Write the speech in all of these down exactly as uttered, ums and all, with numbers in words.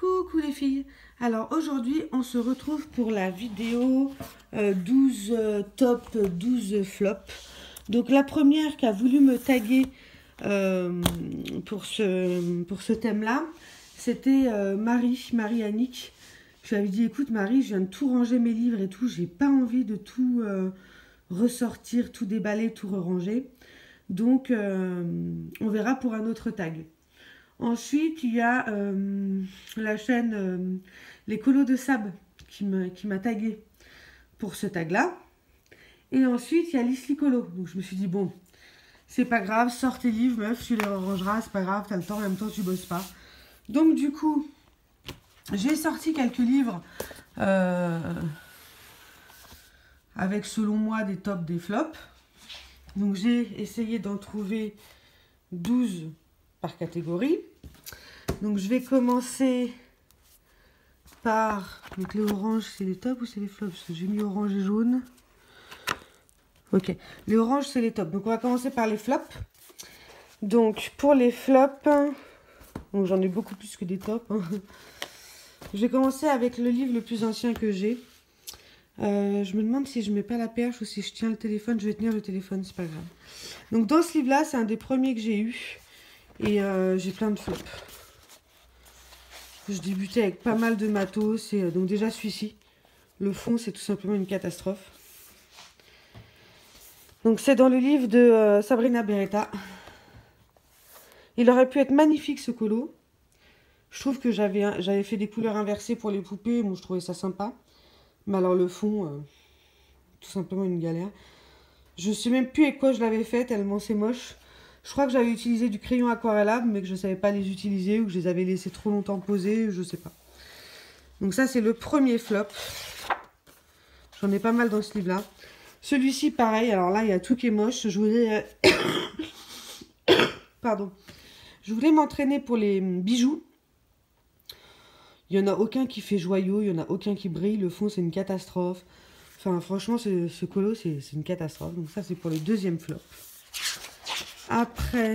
Coucou les filles. Alors aujourd'hui on se retrouve pour la vidéo euh, douze euh, top, douze flop. Donc la première qui a voulu me taguer euh, pour ce, pour ce thème là, c'était euh, Marie, Marie Annick. Je lui avais dit écoute Marie, je viens de tout ranger mes livres et tout, j'ai pas envie de tout euh, ressortir, tout déballer, tout ranger. Donc euh, on verra pour un autre tag. Ensuite, il y a euh, la chaîne euh, Les Colos de Sab qui m'a qui m'a tagué pour ce tag-là. Et ensuite, il y a Lisly Colo. Donc, je me suis dit, bon, c'est pas grave, sors tes livres, meuf, tu les rangeras, c'est pas grave, t'as le temps, en même temps, tu bosses pas. Donc, du coup, j'ai sorti quelques livres euh, avec, selon moi, des tops, des flops. Donc, j'ai essayé d'en trouver douze par catégorie. Donc je vais commencer par... Donc les oranges, c'est les tops ou c'est les flops? Parce que j'ai mis orange et jaune. Ok, les oranges, c'est les tops. Donc on va commencer par les flops. Donc pour les flops, donc j'en ai beaucoup plus que des tops. Hein. Je vais commencer avec le livre le plus ancien que j'ai. Euh, je me demande si je mets pas la perche ou si je tiens le téléphone. Je vais tenir le téléphone, c'est pas grave. Donc dans ce livre-là, c'est un des premiers que j'ai eu. Et euh, j'ai plein de flops. Je débutais avec pas mal de matos. Et euh, donc déjà celui-ci, le fond, c'est tout simplement une catastrophe. Donc c'est dans le livre de euh, Sabrina Beretta. Il aurait pu être magnifique ce colo. Je trouve que j'avais j'avais fait des couleurs inversées pour les poupées. Bon, je trouvais ça sympa. Mais alors le fond, euh, tout simplement une galère. Je sais même plus avec quoi je l'avais fait, tellement c'est moche. Je crois que j'avais utilisé du crayon aquarellable, mais que je ne savais pas les utiliser ou que je les avais laissés trop longtemps posés, je ne sais pas. Donc ça, c'est le premier flop. J'en ai pas mal dans ce livre-là. Celui-ci, pareil. Alors là, il y a tout qui est moche. Je voulais... Pardon. Je voulais m'entraîner pour les bijoux. Il n'y en a aucun qui fait joyau, il n'y en a aucun qui brille. Le fond, c'est une catastrophe. Enfin, franchement, ce, ce colo, c'est une catastrophe. Donc ça, c'est pour le deuxième flop. Après,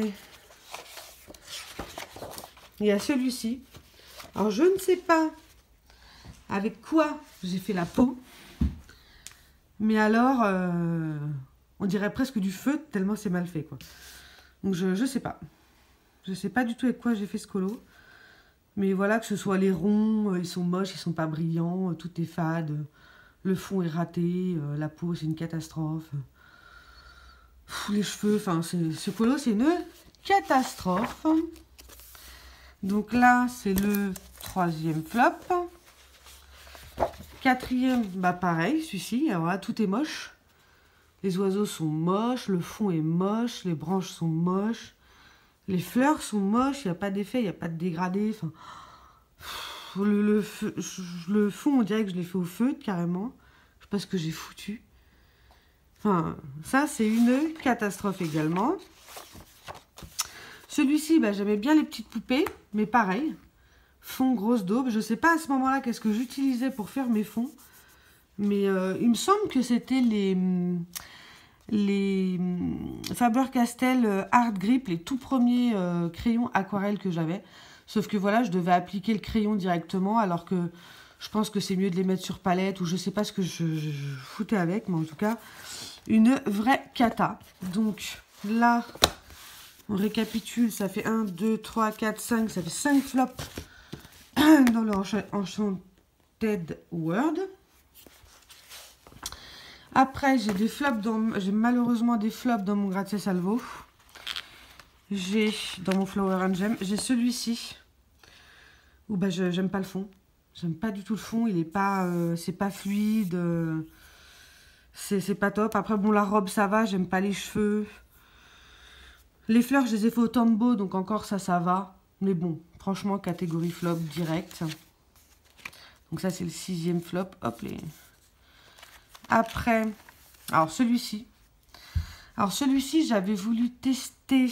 il y a celui-ci. Alors, je ne sais pas avec quoi j'ai fait la peau. Mais alors, euh, on dirait presque du feu, tellement c'est mal fait, quoi. Donc, je ne sais pas. Je ne sais pas du tout avec quoi j'ai fait ce colo. Mais voilà, que ce soit les ronds, ils sont moches, ils sont pas brillants, tout est fade. Le fond est raté, la peau, c'est une catastrophe. Pff, les cheveux, enfin, ce colo, c'est une catastrophe. Donc là, c'est le troisième flop. Quatrième, bah pareil, celui-ci. Alors là, tout est moche. Les oiseaux sont moches, le fond est moche, les branches sont moches. Les fleurs sont moches, il n'y a pas d'effet, il n'y a pas de dégradé. Enfin, le, le, feu, le fond, on dirait que je l'ai fait au feutre, carrément. Je sais pas ce que j'ai foutu. Enfin, ça, c'est une catastrophe également. Celui-ci, bah, j'aimais bien les petites poupées, mais pareil. Fond grosse daube. Je sais pas à ce moment-là qu'est-ce que j'utilisais pour faire mes fonds. Mais euh, il me semble que c'était les, les Faber-Castell Art Grip, les tout premiers euh, crayons aquarelles que j'avais. Sauf que voilà, je devais appliquer le crayon directement, alors que je pense que c'est mieux de les mettre sur palette, ou je sais pas ce que je, je, je foutais avec, mais en tout cas, une vraie cata. Donc là, on récapitule, ça fait un, deux, trois, quatre, cinq, ça fait cinq flops dans le Enchanted World. Après, j'ai des flops dans, j'ai malheureusement des flops dans mon Grazia Salvo. J'ai, dans mon Flower and Gem, j'ai celui-ci, où bah, je j'aime pas le fond. J'aime pas du tout le fond, il est pas, euh, c'est pas fluide, euh, c'est pas top. Après, bon, la robe, ça va, j'aime pas les cheveux. Les fleurs, je les ai fait au Tombow, donc encore ça, ça va. Mais bon, franchement, catégorie flop direct. Donc ça, c'est le sixième flop. Hop, les... Après, alors celui-ci. Alors celui-ci, j'avais voulu tester...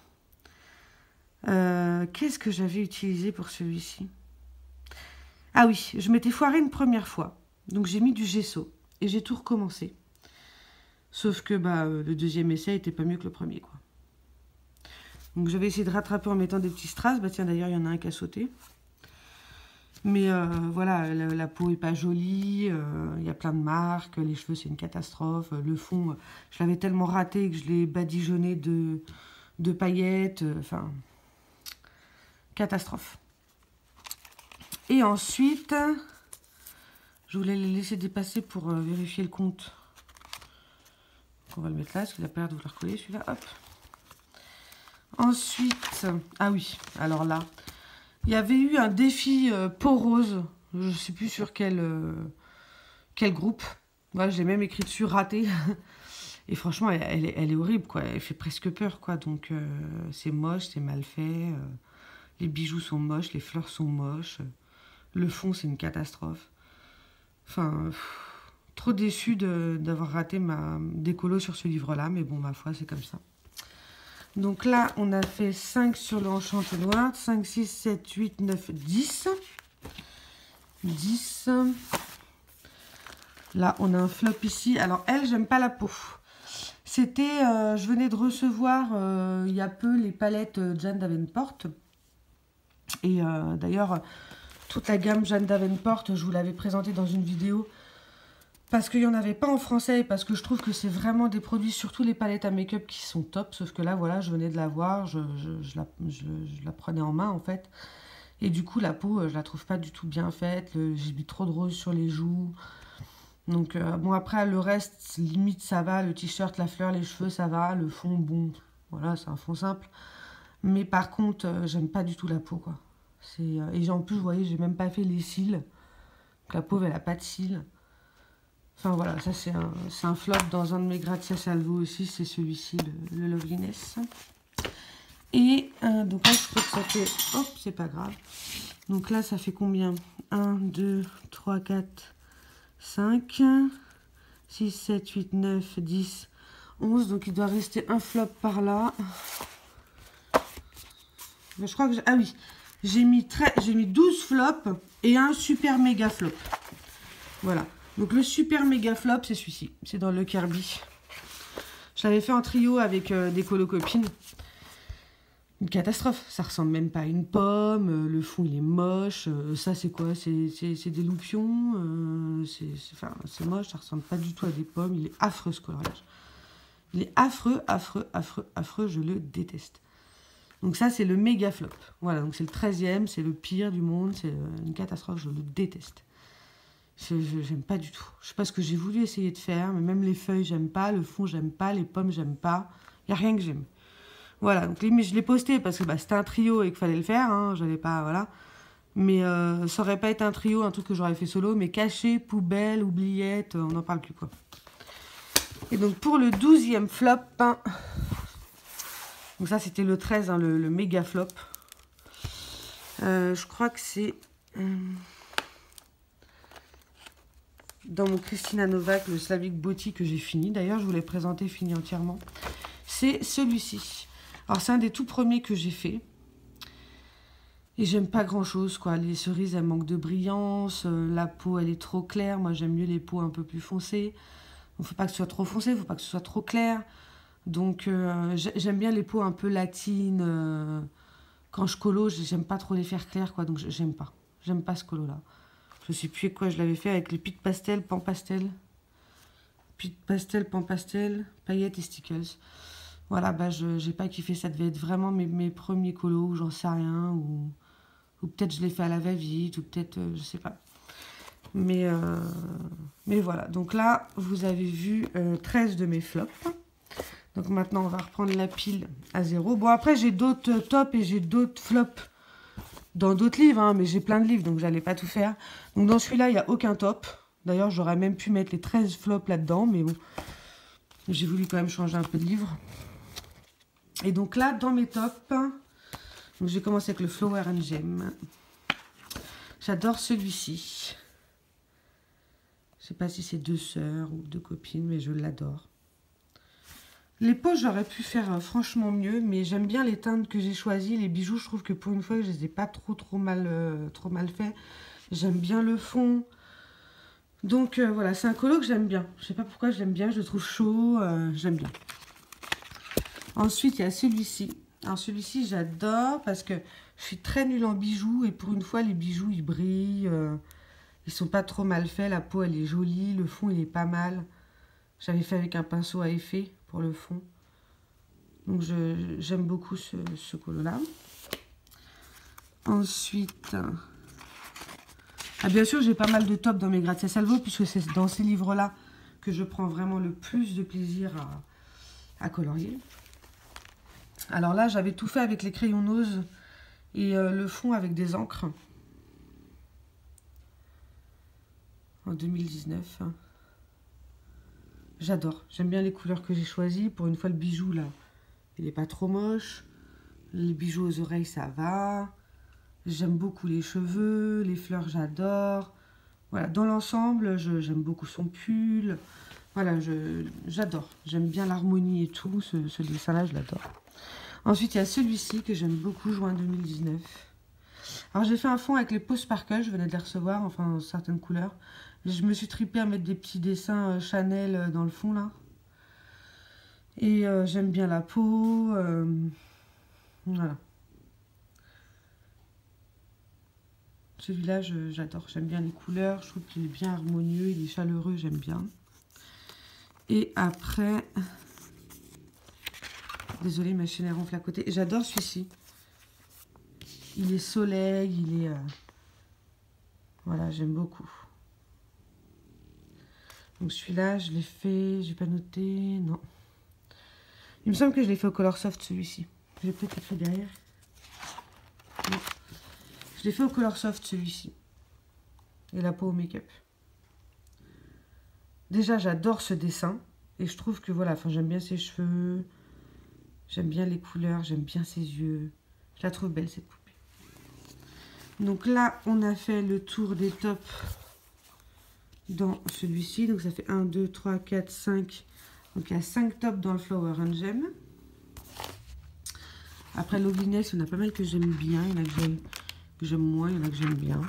Euh, Qu'est-ce que j'avais utilisé pour celui-ci? Ah oui, je m'étais foirée une première fois. Donc j'ai mis du gesso. Et j'ai tout recommencé. Sauf que bah, le deuxième essai était pas mieux que le premier, quoi. Donc j'avais essayé de rattraper en mettant des petits strass. Bah tiens, d'ailleurs, il y en a un qui a sauté. Mais euh, voilà, la, la peau est pas jolie, il euh, y a plein de marques, les cheveux c'est une catastrophe, le fond, euh, je l'avais tellement raté que je l'ai badigeonné de, de paillettes, enfin, euh, catastrophe. Et ensuite, je voulais les laisser dépasser pour euh, vérifier le compte. On va le mettre là, parce qu'il a pas l'air de vouloir coller celui-là, hop. Ensuite, ah oui, alors là, il y avait eu un défi euh, peau rose, je ne sais plus sur quel, euh, quel groupe. Voilà, je l'ai même écrit dessus, raté. Et franchement, elle, elle, est, elle est horrible, quoi. Elle fait presque peur, quoi. Donc, euh, c'est moche, c'est mal fait. Euh, les bijoux sont moches, les fleurs sont moches. Le fond, c'est une catastrophe. Enfin, pff, trop déçue d'avoir raté ma décolo sur ce livre-là. Mais bon, ma foi, c'est comme ça. Donc là, on a fait cinq sur l'enchantoir. cinq, six, sept, huit, neuf, dix. dix. Là, on a un flop ici. Alors, elle, j'aime pas la peau. C'était, euh, je venais de recevoir euh, il y a peu les palettes Jane Davenport. Et euh, d'ailleurs, toute la gamme Jane Davenport, je vous l'avais présentée dans une vidéo. Parce qu'il n'y en avait pas en français et parce que je trouve que c'est vraiment des produits, surtout les palettes à make-up qui sont top. Sauf que là, voilà, je venais de la voir, je, je, je, la, je, je la prenais en main en fait. Et du coup, la peau, je la trouve pas du tout bien faite. J'ai mis trop de rose sur les joues. Donc, euh, bon, après, le reste, limite, ça va. Le t-shirt, la fleur, les cheveux, ça va. Le fond, bon, voilà, c'est un fond simple. Mais par contre, euh, j'aime pas du tout la peau, quoi. Euh, et en plus, vous voyez, j'ai même pas fait les cils. Donc, la pauvre, elle a pas de cils. Enfin voilà, ça c'est un, un flop dans un de mes Grazia Salvo aussi, c'est celui-ci, le, le Loveliness. Et euh, donc là, je crois que ça fait... Hop, c'est pas grave. Donc là, ça fait combien? un, deux, trois, quatre, cinq, six, sept, huit, neuf, dix, onze. Donc il doit rester un flop par là. Je crois que... Ah oui, j'ai mis, mis douze flops et un super méga flop. Voilà. Donc le super méga flop, c'est celui-ci. C'est dans le Kirby. Je l'avais fait en trio avec euh, des colocopines. Une catastrophe. Ça ressemble même pas à une pomme. Euh, le fond, il est moche. Euh, ça, c'est quoi? C'est des loupions. Euh, c'est moche. Ça ressemble pas du tout à des pommes. Il est affreux, ce coloriage. Il est affreux, affreux, affreux, affreux. Je le déteste. Donc ça, c'est le méga flop. Voilà, donc c'est le treizième. C'est le pire du monde. C'est une catastrophe. Je le déteste. J'aime pas du tout. Je sais pas ce que j'ai voulu essayer de faire, mais même les feuilles, j'aime pas. Le fond, j'aime pas. Les pommes, j'aime pas. Il n'y a rien que j'aime. Voilà, donc mais je l'ai posté parce que bah, c'était un trio et qu'il fallait le faire. Hein, j'avais pas, voilà. Mais euh, ça aurait pas été un trio, un truc que j'aurais fait solo, mais caché, poubelle, oubliette, on n'en parle plus, quoi. Et donc pour le douzième flop, hein, donc ça c'était le treize, hein, le, le méga flop. Euh, je crois que c'est... Euh, dans mon Christina Novak, le Slavic Beauty que j'ai fini. D'ailleurs, je vous l'ai présenté fini entièrement. C'est celui-ci. Alors, c'est un des tout premiers que j'ai fait. Et j'aime pas grand-chose, quoi. Les cerises, elles manquent de brillance. Euh, la peau, elle est trop claire. Moi, j'aime mieux les peaux un peu plus foncées. Il ne faut pas que ce soit trop foncé, il ne faut pas que ce soit trop clair. Donc, euh, j'aime bien les peaux un peu latines. Euh, quand je colo, j'aime pas trop les faire claires, quoi. Donc, j'aime pas. J'aime pas ce colo-là. Je sais plus quoi je l'avais fait avec les pit pastel, pan pastel. Pit pastel, pan pastel, paillettes et stickers. Voilà, bah je j'ai pas kiffé. Ça devait être vraiment mes, mes premiers colos, ou j'en sais rien. Ou, ou peut-être je l'ai fait à la va-vite, ou peut-être, euh, je sais pas. Mais, euh, mais voilà. Donc là, vous avez vu euh, treize de mes flops. Donc maintenant, on va reprendre la pile à zéro. Bon, après, j'ai d'autres tops et j'ai d'autres flops dans d'autres livres, hein, mais j'ai plein de livres, donc j'allais pas tout faire. Donc dans celui-là, il n'y a aucun top. D'ailleurs, j'aurais même pu mettre les treize flops là-dedans, mais bon, j'ai voulu quand même changer un peu de livre. Et donc là, dans mes tops, j'ai commencé avec le Flower and Gem. J'adore celui-ci. Je sais pas si c'est deux sœurs ou deux copines, mais je l'adore. Les poches, j'aurais pu faire euh, franchement mieux, mais j'aime bien les teintes que j'ai choisies. Les bijoux, je trouve que pour une fois, je les ai pas trop trop mal, euh, trop mal faits. J'aime bien le fond. Donc euh, voilà, c'est un colo que j'aime bien. Je sais pas pourquoi j'aime bien, je le trouve chaud, euh, j'aime bien. Ensuite, il y a celui-ci. Alors celui-ci, j'adore parce que Je suis très nulle en bijoux et pour une fois, les bijoux, ils brillent. Euh, ils sont pas trop mal faits. La peau, elle est jolie. Le fond, il est pas mal. J'avais fait avec un pinceau à effet pour le fond. Donc, j'aime beaucoup ce, ce colo-là. Ensuite... Ah, bien sûr, j'ai pas mal de tops dans mes Grazia Salvo, puisque c'est dans ces livres-là que je prends vraiment le plus de plaisir à, à colorier. Alors là, j'avais tout fait avec les crayons Nose et euh, le fond avec des encres. En deux mille dix-neuf. J'adore. J'aime bien les couleurs que j'ai choisies. Pour une fois, le bijou, là, il n'est pas trop moche. Les bijoux aux oreilles, ça va. J'aime beaucoup les cheveux, les fleurs, j'adore. Voilà, dans l'ensemble, j'aime beaucoup son pull. Voilà, j'adore. J'aime bien l'harmonie et tout. Ce, ce dessin-là, je l'adore. Ensuite, il y a celui-ci que j'aime beaucoup, juin deux mille dix-neuf. Alors, j'ai fait un fond avec les peaux sparkle. Je venais de les recevoir, enfin, certaines couleurs. Je me suis tripée à mettre des petits dessins Chanel dans le fond, là. Et euh, j'aime bien la peau. Euh, voilà. Celui-là, j'adore. J'aime bien les couleurs. Je trouve qu'il est bien harmonieux. Il est chaleureux. J'aime bien. Et après... Désolée, ma chaîne est ronfle à côté. J'adore celui-ci. Il est soleil. Il est... Euh... Voilà, j'aime beaucoup. Donc celui-là, je l'ai fait... J'ai pas noté... Non. Il me semble que je l'ai fait au Color Soft, celui-ci. J'ai peut-être écrit derrière. Non. Je l'ai fait au Color Soft, celui-ci. Et la peau au make-up. Déjà, j'adore ce dessin. Et je trouve que, voilà, enfin, j'aime bien ses cheveux. J'aime bien les couleurs. J'aime bien ses yeux. Je la trouve belle, cette poupée. Donc là, on a fait le tour des tops dans celui-ci. Donc ça fait un, deux, trois, quatre, cinq. Donc il y a cinq tops dans le Flower and Gem. Après, Loveliness, il y en a pas mal que j'aime bien. Il y en a que j'aime... que j'aime moins, il y en a que j'aime bien.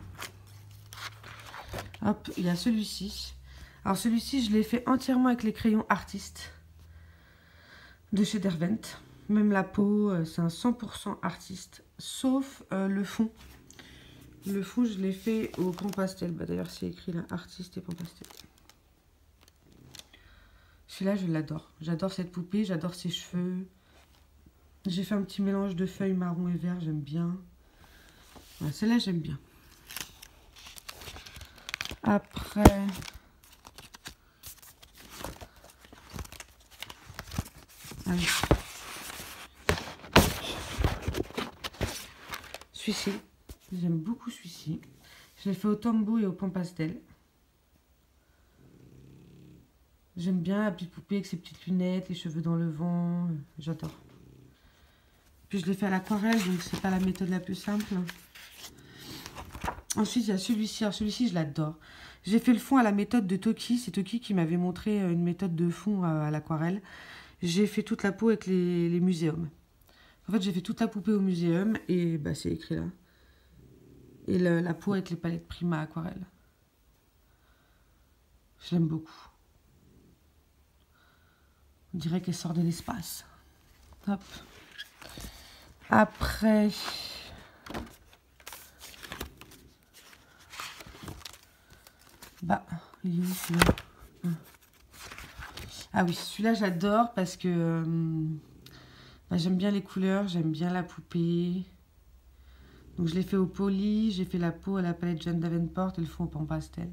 Hop, il y a celui-ci. Alors celui-ci, je l'ai fait entièrement avec les crayons Artist de chez Derwent. Même la peau, c'est un cent pour cent Artist, sauf euh, le fond. Le fond, je l'ai fait au pan pastel. Bah, d'ailleurs, c'est écrit là, Artist et pan pastel. Celui-là, je l'adore. J'adore cette poupée, j'adore ses cheveux. J'ai fait un petit mélange de feuilles marron et vert, j'aime bien. Voilà, celle-là, j'aime bien. Après... Ah oui. Celui-ci. J'aime beaucoup celui-ci. Je l'ai fait au Tombow et au pan pastel. J'aime bien la petite poupée avec ses petites lunettes, les cheveux dans le vent. J'adore. Puis je l'ai fait à l'aquarelle, donc c'est pas la méthode la plus simple. Ensuite, il y a celui-ci. Alors celui-ci, je l'adore. J'ai fait le fond à la méthode de Toki. C'est Toki qui m'avait montré une méthode de fond à, à l'aquarelle. J'ai fait toute la peau avec les, les muséums. En fait, j'ai fait toute la poupée au muséum et bah, c'est écrit là. Et le, la peau avec les palettes Prima aquarelle. Je l'aime beaucoup. On dirait qu'elle sort de l'espace. Hop. Après... Bah, il est où celui-là? Ah oui, celui-là j'adore parce que euh, bah, j'aime bien les couleurs, j'aime bien la poupée. Donc je l'ai fait au poli, j'ai fait la peau à la palette John Davenport et le fond au pan pastel.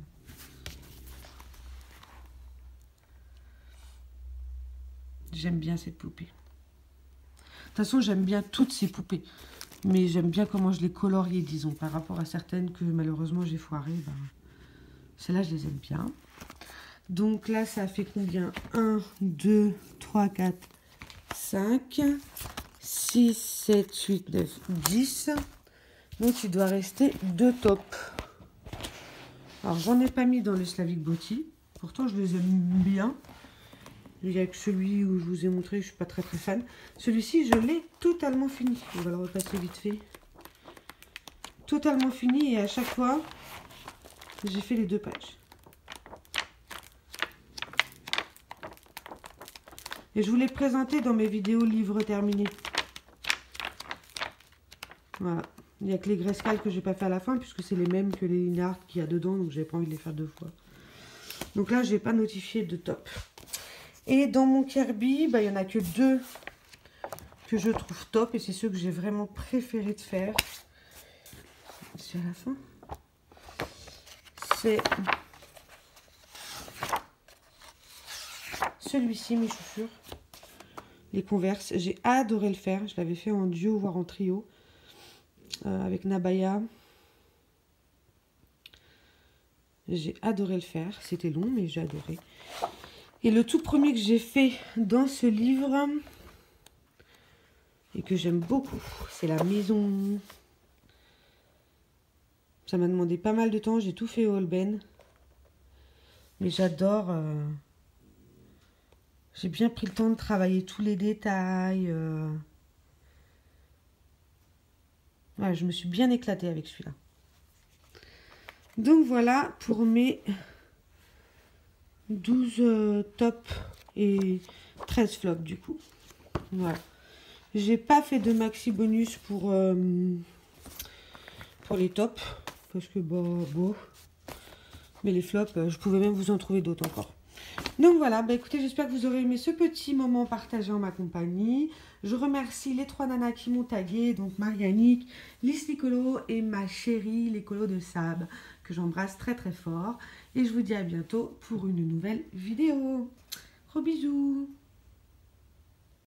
J'aime bien cette poupée. De toute façon, j'aime bien toutes ces poupées. Mais j'aime bien comment je les colorie, disons, par rapport à certaines que malheureusement j'ai foirées. Ben, celles-là, je les aime bien. Donc là, ça fait combien? un, deux, trois, quatre, cinq, six, sept, huit, neuf, dix. Donc, il doit rester deux tops. Alors, j'en ai pas mis dans le Slavic Beauty. Pourtant, je les aime bien. Il n'y a que celui où je vous ai montré, je ne suis pas très très fan. Celui-ci, je l'ai totalement fini. On va le repasser vite fait. Totalement fini et à chaque fois, j'ai fait les deux pages. Et je vous l'ai présenté dans mes vidéos livres terminés. Voilà. Il n'y a que les Grayscale que j'ai pas fait à la fin, puisque c'est les mêmes que les Linard qu'il y a dedans, donc j'avais pas envie de les faire deux fois. Donc là, je n'ai pas notifié de top. Et dans mon Kirby, bah, il n'y en a que deux que je trouve top, et c'est ceux que j'ai vraiment préféré de faire. C'est à la fin. C'est celui-ci, mes chaussures. Les Converse. J'ai adoré le faire. Je l'avais fait en duo, voire en trio. Euh, avec Nabaya. J'ai adoré le faire. C'était long, mais j'ai adoré. Et le tout premier que j'ai fait dans ce livre, et que j'aime beaucoup, c'est la maison. Ça m'a demandé pas mal de temps. J'ai tout fait au Holben. Mais j'adore... Euh... J'ai bien pris le temps de travailler tous les détails. Euh... Ouais, je me suis bien éclatée avec celui-là. Donc voilà pour mes douze euh, tops et treize flops du coup. Voilà. J'ai pas fait de maxi bonus pour, euh, pour les tops. Parce que bon, bon. Mais les flops, euh, je pouvais même vous en trouver d'autres encore. Donc voilà, bah écoutez, j'espère que vous aurez aimé ce petit moment partagé en ma compagnie. Je remercie les trois nanas qui m'ont tagué, donc Marianique, Lys Licolo et ma chérie l'écolo de Sab, que j'embrasse très très fort. Et je vous dis à bientôt pour une nouvelle vidéo. Gros bisous!